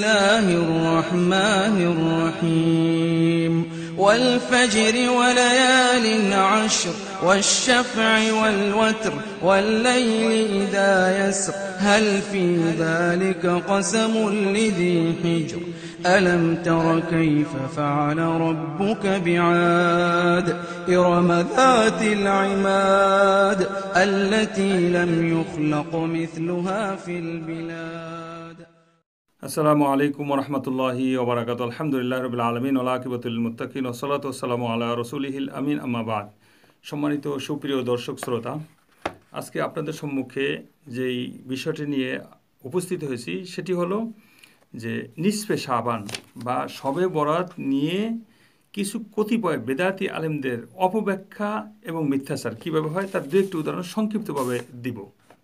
الله الرحمن الرحيم والفجر وليال عشر والشفع والوتر والليل إذا يسر هل في ذلك قسم لذي حجر ألم تر كيف فعل ربك بعاد إرم ذات العماد التي لم يخلق مثلها في البلاد আসসালামু আলাইকুম ওয়া রাহমাতুল্লাহি ওয়া বারাকাতুহু আলহামদুলিল্লাহি রাব্বিল আলামিন ওয়া আকিবাতুল মুত্তাকিন ওয়া সলাতু ওয়াসসালামু আলা রাসূলিহিল আমিন আম্মা বাদ। সম্মানিত সুপ্রিয় দর্শক শ্রোতা, আজকে আপনাদের সম্মুখে যেই বিষয়টি নিয়ে উপস্থিত হয়েছি সেটি হলো যে নিসফে শাবান বা শবে বরাত নিয়ে কিছু কতিপয় বেদাতি আলেমদের অপব্যাখ্যা এবং মিথ্যাচার কীভাবে হয় তার দু একটি উদাহরণ সংক্ষিপ্তভাবে দিব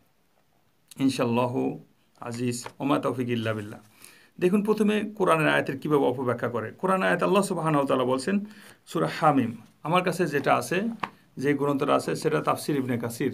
ইনশাআল্লাহ আজিজ ওমা তৌফিক ইল্লা বিল্লাহ। দেখুন, প্রথমে কোরআনের আয়াতের কীভাবে অপব্যাখ্যা করে। কোরআন আয়াত আল্লাহ সুবহানাহু ওয়া তাআলা বলছেন সূরা হামিম, আমার কাছে যেটা আছে, যে গ্রন্থটা আছে সেটা তাফসির ইবনে কাসির,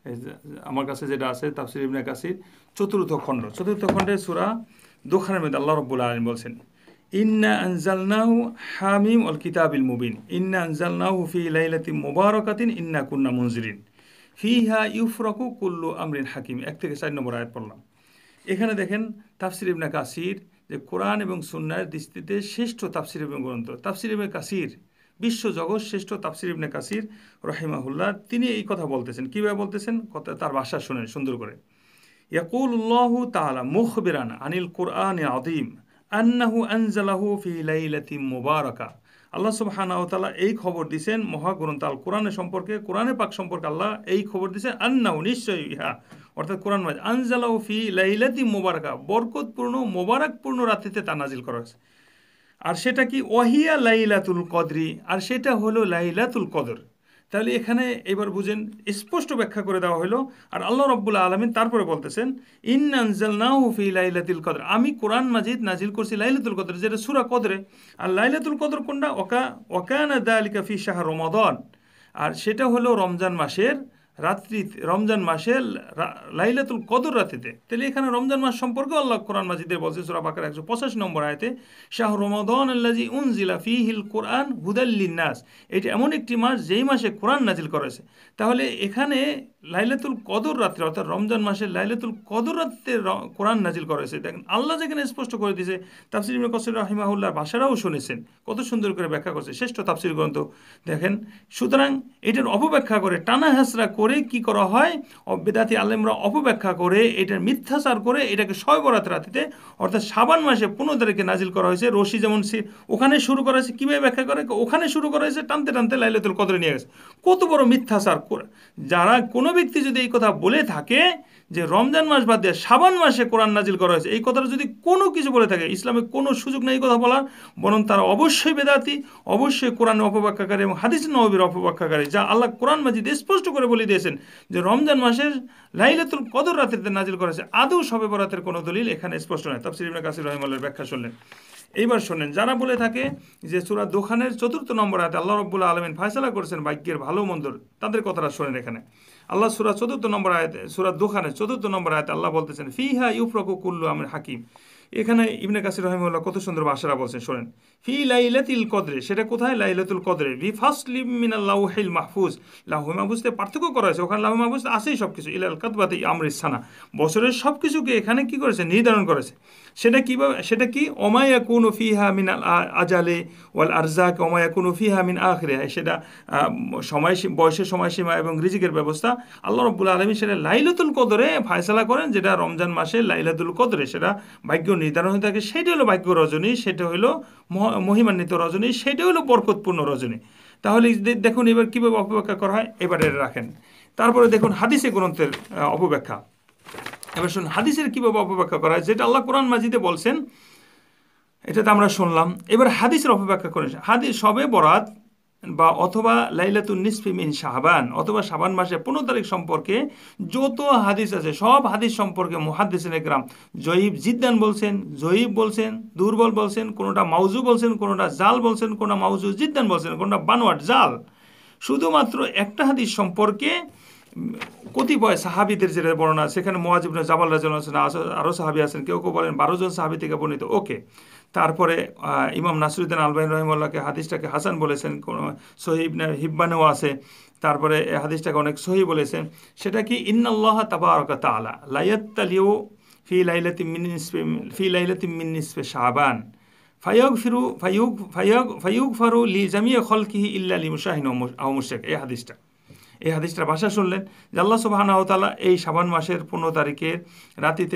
আমার কাছে যেটা আছে তাফসির ইবনে কাসির চতুর্থ খণ্ডে সূরা দুখানের মধ্যে আল্লাহ রাব্বুল আলামিন বলছেন ইন্না আনজালনাহু হামিম ওয়াল কিতাবিল মুবিন ইন্না আনজালনাহু ফি লাইলাতিন মুবারাকাতিন ইন্না কুন্না মুনজিরিন ফিহা ইউফরাকু কুল্লু আমরিন হাকিম। 1 থেকে 4 নম্বর আয়াত পড়লাম। এখানে দেখেন তাফসির ইবনে কাসির যে কোরআন এবং সুন্নাহর দৃষ্টিতে শ্রেষ্ঠ তাফসির এবং গ্রন্থ, তাফসির ইবনে কাসির বিশ্বজগৎ শ্রেষ্ঠ তাফসির ইবনে কাসির রাহিমাহুল্লাহ, তিনি এই কথা বলতেছেন। কীভাবে বলতেছেন কথা তার ভাষা শুনেন সুন্দর করে। ইয়াকুলুল্লাহু তাআলা মুখবিরান আনিল কুরআনিল আযীম আন্নাহু আনজালাহু ফি লাইলাতিন মুবারাকা। আল্লাহ সুবহানাহু ওয়া তাআলা এই খবর দিয়েছেন মহাগ্রন্থ আল কোরআনের সম্পর্কে, কোরআনে পাক সম্পর্কে আল্লাহ এই খবর দিয়েছেন আন্নাহু নিশ্চয়ই ইহা অর্থাৎ কোরআন মাজিদ আনজালাহু ফি লাইলাতিন মুবারাকা বরকতপূর্ণ মোবারকপূর্ণ রাত্রিতে তা নাজিল করা হয়েছে। আর সেটা কি ওয়াহিয়া লাইলাতুল কদরি, আর সেটা হলো লাইলাতুল কদর। তাহলে এখানে এবার বুঝেন স্পষ্ট ব্যাখ্যা করে দেওয়া হলো। আর আল্লাহ রাব্বুল আলামিন তারপরে বলতেছেন ইন্না আনজালনাহু ফি লাইলাতিল কদর, আমি কোরআন মাজিদ নাজিল করছি লাইলাতুল কদর, যেটা সূরা কদরে। আর লাইলাতুল কদর কোনটা? ওয়াকানা যালিকা ফি শাহর রমাদান, আর সেটা হলো রমজান মাসের রাত্রি, রমজান মাসের লাইলাতুল কদর রাত্রিতে। তাহলে এখানে রমজান মাস সম্পর্কে আল্লাহ কোরআন মাজিদে বলছে সূরা বাকারা 185 নম্বর আয়াতে শাহর রমাদান আল্লাযী উনজিলা ফীহিল কুরআন হুদাল লিন্নাস, এটা এমন একটি মাস যেই মাসে কোরআন নাজিল করা হয়েছে। তাহলে এখানে লাইলাতুল কদর রাত্রে অর্থাৎ রমজান মাসের লাইলাতুল কদর রাত্রে কোরআন নাজিল করা হয়েছে। দেখেন আল্লাহ যেখানে স্পষ্ট করে দিয়েছে, তাফসির ইবনে কাসির রাহিমাহুল্লাহর ভাষাটাও শুনেছেন, কত সুন্দর করে ব্যাখ্যা করছে, শ্রেষ্ঠ তাফসির গ্রন্থ দেখেন। সুতরাং এটার অপব্যাখ্যা করে টানা হেঁচড়া করে কি করা হয়, বেদাতি আলেমরা অপব্যাখ্যা করে এটার মিথ্যাচার করে এটাকে শবে বরাত রাত্রিতে অর্থাৎ শাবান মাসে 15 তারিখে নাজিল করা হয়েছে। রশি যেমন ওখানে শুরু করা হয়েছে, কীভাবে ব্যাখ্যা করে ওখানে শুরু করা হয়েছে, টানতে টানতে লাইলাতুল কদরে নিয়ে গেছে। কত বড় মিথ্যাচার করে! যারা কোনো ব্যক্তি যদি এই কথা বলে থাকে যে রমজান মাস বাদ দিয়ে শাবান মাসে কোরআন নাজিল করা হয়েছে, এই কথাটা যদি কোনো কিছু বলে থাকে, ইসলামে কোনো সুযোগ নেই এই কথা বলার, বরং তারা অবশ্যই বেদাতি, অবশ্যই কোরআনের অপব্যাখ্যাকারী এবং হাদিস নববীর অপব্যাখ্যাকারী। যা আল্লাহ কোরআন মাজিদ স্পষ্ট করে বলে দিয়েছেন যে রমজান মাসের লাইলাতুল কদর রাত্রিতে নাজিল করা হয়েছে। আদৌ শবে বরাতের কোনো দলিল এখানে স্পষ্ট নয়। তাফসীর ইবনে কাসির রাহিমাহুল্লাহর ব্যাখ্যা শুনলেন। এইবার শোনেন, যারা বলে থাকে যে সূরা দুখানের 4 নম্বর আয়াতে আল্লাহ রাব্বুল আলামিন ফয়সালা করেছেন ভাগ্যের ভালো মন্দর, তাদের কথাটা শোনেন। এখানে আল্লাহ সূরা 4 নম্বর আয়াতে, সূরা দুখানের 4 নম্বর আয়াতে আল্লাহ বলতেছেন ফিহা ইউফরাকু কুল্লু আমরিন হাকিম। এখানে ইবনে কাসির রাহিমাহুল্লাহ কত সুন্দর ভাষাটা বলছেন শোনেন। ফি লাইলাতিল কদরে, সেটা কোথায়? লাইলাতুল কদরে। বি ফাসলিম মিনাল লাউহিল মাহফুজ, লাউহে মাহফুজতে পার্থক্য করা হয়েছে, ওখানে লাউহে মাহফুজ আছেই সব কিছু, ইলাল কাতবাতি আমরিস সানা, বছরের সব কিছুকে এখানে কি করেছে? নির্ধারণ করেছে। সেটা কীভাবে? সেটা কি? ওমা ইয়াকুনু ফিহা মিনাল আজালে ওয়াল আরজাক ওমা ইয়াকুনু ফিহা মিন আখিরিহা, সেটা বয়সের সময়সীমা এবং রিজিকের ব্যবস্থা আল্লাহ রাব্বুল আলামিন সেটা লাইলাতুল কদরে ফয়সালা করেন, যেটা রমজান মাসে লাইলাতুল কদরে সেটা ভাগ্য নির্ধারণ হয়ে থাকে। সেটা হলো ভাগ্য রজনী, সেটা হলো মহিমান্বিত রজনী, সেটা হলো বরকতপূর্ণ রজনী। তাহলে দেখুন এবার কীভাবে অপব্যাখ্যা করা হয়, এবারে রাখেন। তারপরে দেখুন হাদিসে গ্রন্থের অপব্যাখ্যা। এবার শুনুন হাদিসের কীভাবে অপব্যাখ্যা করা হয়, যেটা আল্লাহ কোরআন মাজিদে বলছেন এটাতে আমরা শুনলাম। এবার হাদিসের অপব্যাখ্যা করেন। হাদিস শবে বরাত বা অথবা লাইলাতুন নিসফি মিন শাবান অথবা শাবান মাসে 15 তারিখ সম্পর্কে যত হাদিস আছে সব হাদিস সম্পর্কে মুহাদ্দিসিনে কেরাম জয়ীব জিদ্দান বলছেন, জয়ীব বলছেন, দুর্বল বলছেন, কোনোটা মাউজু বলছেন, কোনোটা জাল বলছেন, কোনোটা মাউজু জিদ্দান বলছেন, কোনোটা বানোয়াট জাল। শুধুমাত্র একটা হাদিস সম্পর্কে কতিপয় সাহাবিদের যেটা বর্ণনা, সেখানে মুআয ইবনে জাবাল রাদিয়াল্লাহু আনহু আরও সাহাবি আছেন, কেউ কেউ বলেন 12 জন সাহাবি থেকে বর্ণিত। ওকে, তারপরে ইমাম নাসিরুদ্দিন আলবানী রাহিমাহুল্লাহকে হাদিসটাকে হাসান বলেছেন, কোনো সহিহ ইবনে হিব্বানেও আছে। তারপরে এই হাদিসটাকে অনেক সহিহ বলেছেন। সেটা কি, ইন্নাল্লাহ তাবারাকা তাআলা লা ইয়াত্তালিউ ফি লাইলাতিন মিন নিসফি শাবান ফায়ুগফারু লি জামিই খালকিহি ইল্লা লিমুশাহিন আও মুশরিক। এই হাদিসটার ভাষা শুনলেন যে আল্লাহ সুবহানাহু ওয়া তাআলা এই শাবান মাসের 15 তারিখের রাতিতে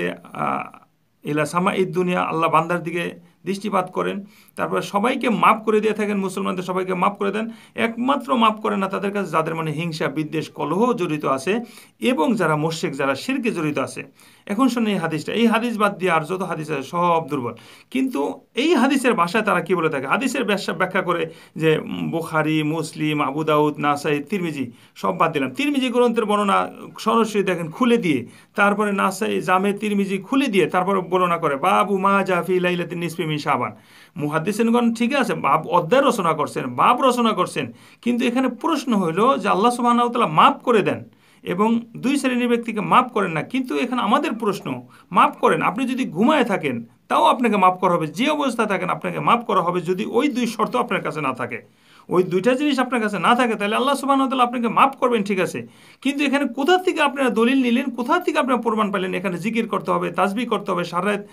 ইলা সামাঈদ দুনিয়া আল্লাহ বান্দার দিকে দৃষ্টিপাত করেন, তারপরে সবাইকে মাফ করে দিয়ে থাকেন, মুসলমানদের সবাইকে মাফ করে দেন। একমাত্র মাফ করেন না তাদের কাছে যাদের মানে হিংসা, বিদ্বেষ, কলহ জড়িত আছে এবং যারা মুশরিক, যারা শিরকে জড়িত আছে। এখন শুনে এই হাদিসটা, এই হাদিস বাদ দিয়ে আর যত হাদিস আছে সব দুর্বল। কিন্তু এই হাদিসের ভাষায় তারা কি বলে থাকে, হাদিসের ব্যাখ্যা করে যে বুখারী, মুসলিম, আবু দাউদ, নাসাই, তিরমিজি সব বাদ দিলাম। তিরমিজি গ্রন্থের বর্ণনা সরাসরি দেখেন খুলে দিয়ে, তারপরে নাসাই, জামে তিরমিজি খুলে দিয়ে তারপরে বর্ণনা করে বাবু মা জাফি লাইলাতিন নিসফি মিন শাবান। মুহাদ্দিসিনগণ ঠিক আছে বাব অধ্যায় রচনা করছেন, বাব রচনা করছেন, কিন্তু এখানে প্রশ্ন হইল যে আল্লাহ সুবহানাহু ওয়া তাআলা মাফ করে দেন এবং দুই শ্রেণীর ব্যক্তিকে মাফ করেন না। কিন্তু এখানে আমাদের প্রশ্ন, মাফ করেন, আপনি যদি ঘুমায় থাকেন তাও আপনাকে মাফ করা হবে, যে অবস্থায় থাকেন আপনাকে মাফ করা হবে যদি ওই দুই শর্ত আপনার কাছে না থাকে। ওই দুইটা জিনিস আপনার কাছে না থাকে তাহলে আল্লাহ সুবহানাহু ওয়া তাআলা আপনাকে মাফ করবেন, ঠিক আছে। কিন্তু এখানে কোথা থেকে আপনারা দলিল নিলেন, কোথা থেকে আপনারা প্রমাণ পেলেন এখানে জিকির করতে হবে, তাসবিহ করতে হবে, সারা রাত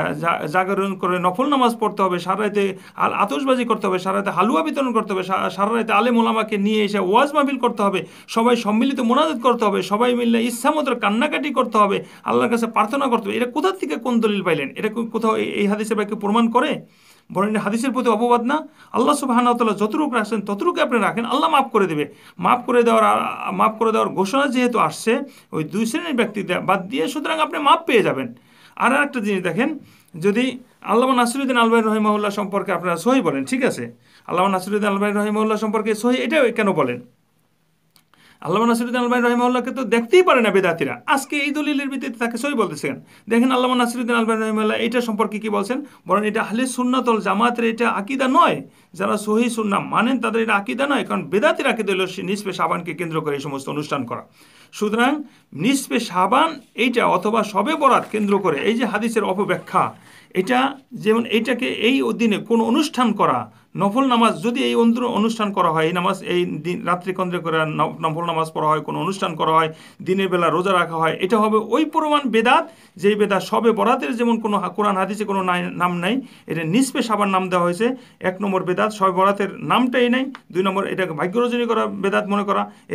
জাগরণ করে নফল নামাজ পড়তে হবে, সারা রাতে আতশবাজি করতে হবে, সারা রাতে হালুয়া বিতরণ করতে হবে, সারা রাতে আলেম ওলামাকে নিয়ে এসে ওয়াজ মাহফিল করতে হবে, সবাই সম্মিলিত মোনাজাত করতে হবে, সবাই মিলে ইচ্ছামতো কান্নাকাটি করতে হবে, আল্লাহর কাছে প্রার্থনা করতে হবে। এটা কোথা থেকে কোন দলিল পাইলেন? এটা কোথাও এই হাদিসের ব্যাখ্যা প্রমাণ করে? বরং হাদিসের প্রতি অপবাদ না? আল্লাহ সুবহানাহু ওয়া তাআলা যতটুকু রাখছেন ততটুকু আপনি রাখেন, আল্লাহ মাফ করে দেবে। মাফ করে দেওয়ার ঘোষণা যেহেতু আসছে ওই দুই শ্রেণীর ব্যক্তি বাদ দিয়ে, সুতরাং আপনি মাফ পেয়ে যাবেন। আর একটা জিনিস দেখেন, যদি আল্লামা নাসিরুদ্দিন আলবানী রাহিমাহুল্লাহ সম্পর্কে আপনারা সহিহ বলেন, ঠিক আছে, আল্লামা নাসিরুদ্দিন আলবানী রাহিমাহুল্লাহ সম্পর্কে সহিহ, এটা কেন বলেন? আল্লামা নাসিরুদ্দিন আলবানী রাহিমাহুল্লাহকে তো দেখতেই পারে না বেদাতিরা, আজকে এই দলিলের ভিত্তিতে তাকে সহিহ বলতেছেন। দেখেন আল্লামা নাসিরুদ্দিন আলবানী রাহিমাহুল্লাহ এটা সম্পর্কে কি বলছেন, বলেন এটা আহলে সুন্নাত ওয়াল জামাতের এটা আকীদা নয়, যারা সহিহ সুন্নাহ মানেন তাদের এটা আকীদা নয়, কারণ বেদাতির আকীদা হলো নিসফে শাবানকে কেন্দ্র করে এই সমস্ত অনুষ্ঠান করা। সুতরাং নিসফে শাবান এইটা অথবা শবে বরাত কেন্দ্র করে এই যে হাদিসের অপব্যাখ্যা, এটা যেমন এইটাকে এই দিনে কোনো অনুষ্ঠান করা, নফল নামাজ যদি এই অনুষ্ঠান করা হয়, এই নামাজ এই দিন রাত্রি কেন্দ্র করে নফল নামাজ পড়া হয়, কোনো অনুষ্ঠান করা হয়, দিনের বেলা রোজা রাখা হয়, এটা হবে ওই পরিমাণ বেদাত যেই বেদাত শবে বরাতের যেমন কোনো কোরআন হাদিসে কোনো নাম নাই, এটা নিসফে শাবান নাম দেওয়া হয়েছে। 1 নম্বর বেদাত শবে বরাতের নামটাই নাই। 2 নম্বর এটাকে ভাগ্য রজনী করা বেদাত মনে করা, এই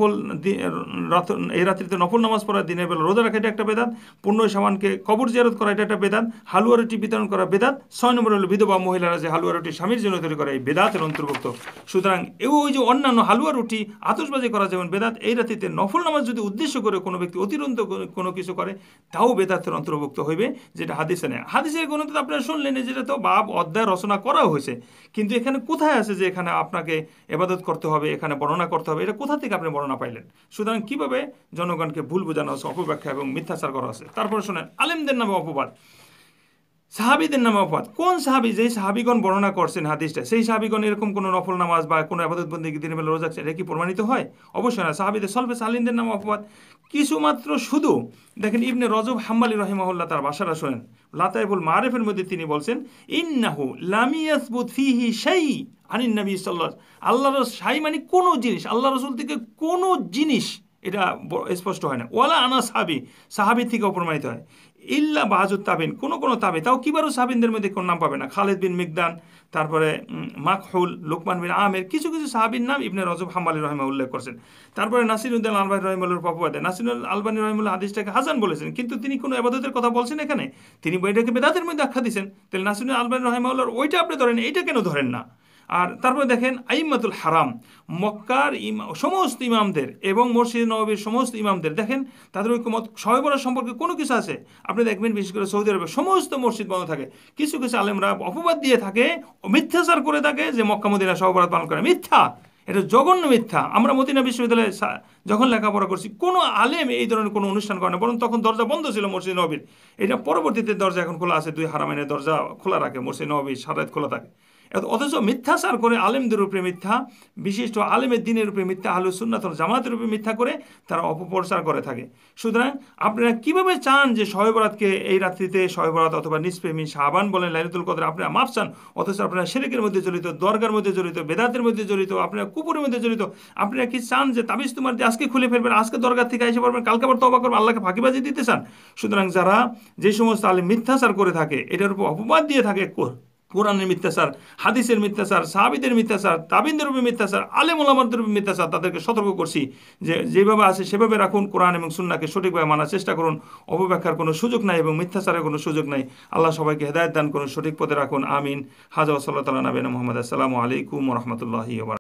রাত্রিতে নফল নামাজ পড়া, দিনের বেলা রোজা রাখা এটা একটা বেদাত। 15 শাবানকে কবর জিয়ারত করা এটা একটা বেদাত। হালুয়া রুটি বিতরণ করা বেদাত। 6 নম্বর হলো বিধবা মহিলারা যে হালুয়া রুটি স্বামীর জন্য তৈরি করে, এই বেদাতের অন্তর্ভুক্ত। সুতরাং ওই যে অন্যান্য হালুয়া রুটি আতশবাজি করা যেমন বেদাত, এই রাতিতে নফল নামাজ যদি উদ্দেশ্য করে কোনো ব্যক্তি অতিরিক্ত কোনো কিছু করে তাও বেদাতের অন্তর্ভুক্ত হইবে, যেটা হাদিসে নেই। হাদিসের গ্রন্থে আপনারা শুনলেন যেটা তো বাব অধ্যায় রচনা করা হয়েছে, কিন্তু এখানে কোথায় আছে যে এখানে আপনাকে ইবাদত করতে হবে, এখানে বর্ণনা করতে হবে? এটা কোথা থেকে আপনি বর্ণনা পাইলেন? সুতরাং কিভাবে জনগণকে ভুল বোঝানো হচ্ছে, অপব্যাখ্যা এবং মিথ্যাচার করা হচ্ছে। তারপরে শোনেন, আলেমদের নামে অপবাদ, সাহাবীদের নামে অপবাদ। কোন সাহাবী, যেই সাহাবীগণ বর্ণনা করছেন হাদিসটা, সেই সাহাবীগণ এরকম কোনো নফল নামাজ বা কোনো ইবাদত বন্দেগী দিনের বেলা রোজা রাখছে, এটা কি প্রমাণিত হয়? অবশ্যই না। সাহাবীদের সলফে সালিনদের নামে অপবাদ কিছুমাত্র শুধু দেখেন ইবনে রজব হাম্বলী রাহিমাহুল্লাহ তার ভাষাটা শোনেন, লাতাইফুল মারিফের মধ্যে তিনি বলছেন, ইন্নাহু লাম ইয়াসবুত ফিহি শাই আনিন নবী সাল্লাল্লাহু আলাইহি ওয়াসাল্লাম। আল্লাহর শাই মানে কোনো জিনিস, আল্লাহ রাসূল থেকে কোনো জিনিস এটা স্পষ্ট হয় না। ওয়ালা আনা সাহাবী থেকে অপ্রমাণিত হয়। ইল্লা বাহাজুত তাবিন, কোনো তাবে, তাও কিবারু সাহাবিনদের মধ্যে কোনো নাম পাবে না। খালিদ বিন মিকদান, তারপরে মাকহুল, লোকমান বিন আমের, কিছু সাহাবীর নাম ইবনে রজব হাম্বলী রাহিমাহুল্লাহ উল্লেখ করছেন। তারপরে নাসিরুদ্দিন আলবানী রাহিমাহুল্লাহর অপবাদে নাসিরুল আলবানী রাহিমাহুল্লাহ হাদিসটাকে হাসান বলেছেন, কিন্তু তিনি কোনো ইবাদতের কথা বলছেন এখানে, তিনি এটাকে বেদাতের মধ্যে আখ্যা দিয়েছেন। তাহলে নাসিরুল আলবানী রাহিমাহুল্লাহর ওইটা আপনি ধরেন, এইটা কেন ধরেন না? আর তারপরে দেখেন আইম্মাতুল হারাম, মক্কার সমস্ত ইমামদের এবং মসজিদ নববীর সমস্ত ইমামদের দেখেন তাদের ঐক্যমত শবে বরাত সম্পর্কে কোনো কিছু আছে। আপনি দেখবেন বিশেষ করে সৌদি আরবে সমস্ত মসজিদ বন্ধ থাকে। কিছু আলেমরা অপবাদ দিয়ে থাকে, মিথ্যাচার করে থাকে যে মক্কা মদিনা শবে বরাত পালন করে। মিথ্যা, এটা জঘন্য মিথ্যা। আমরা মদিনা বিশ্ববিদ্যালয়ে যখন লেখাপড়া করছি, কোনো আলেম এই ধরনের কোনো অনুষ্ঠান করে না, বরং তখন দরজা বন্ধ ছিল মসজিদ নববীর। এটা পরবর্তীতে দরজা এখন খোলা আছে, 2 হারামাইনের দরজা খোলা রাখে, মসজিদ নববী সারা রাত খোলা থাকে। অথচ মিথ্যাচার করে আলেমদের উপরে মিথ্যা, বিশিষ্ট আলেমের দিনের উপরে মিথ্যা, আহলুস সুন্নাত ওয়াল জামাতের উপরে মিথ্যা করে তারা অপপ্রচার করে থাকে। সুতরাং আপনারা কিভাবে চান যে শবে বরাতকে এই রাত্রিতে শবে বরাত অথবা নিসফে মিন শাবান বলেন, লাইলাতুল কদর আপনারা মাপ চান, অথচ আপনারা শিরকের মধ্যে জড়িত, দরগার মধ্যে জড়িত, বেদাতের মধ্যে জড়িত, আপনারা কুপুরের মধ্যে জড়িত। আপনারা কি চান যে তাবিজ তোমার যে আজকে খুলে ফেলবেন, আজকে দরগার থেকে এসে পড়বেন, কালকে আবার তওবা করবেন, আল্লাহকে ফাঁকিবাজি দিতে চান? সুতরাং যারা যে সমস্ত আলেম মিথ্যাচার করে থাকে, এটার উপর অপবাদ দিয়ে থাকে, কোরআনের মিথ্যাচার, হাদিসের মিথ্যাচার, সাহাবীদের মিথ্যাচার, তাবিনদের উপর মিথ্যাচার, আলেম ওলামাদের উপর মিথ্যাচার, তাদেরকে সতর্ক করছি যে যেভাবে আছে সেভাবে রাখুন, কোরআন এবং সুন্নাহকে সঠিকভাবে মানার চেষ্টা করুন, অপব্যাখ্যার কোনো সুযোগ নাই এবং মিথ্যাচারের কোনো সুযোগ নাই। আল্লাহ সবাইকে হেদায়েত দান করুন, সঠিক পথে রাখুন, আমিন। হাজা ওয়া সাল্লাল্লাহু আলা নবিয়িনা মুহাম্মদ। আসসালামু আলাইকুম ওয়া রাহমাতুল্লাহি ওয়া বারাকাতুহু।